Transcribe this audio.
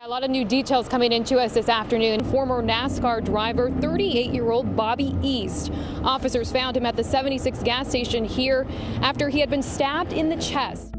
A lot of new details coming into us this afternoon. Former NASCAR driver, 38-year-old Bobby East. Officers found him at the 76 gas station here after he had been stabbed in the chest.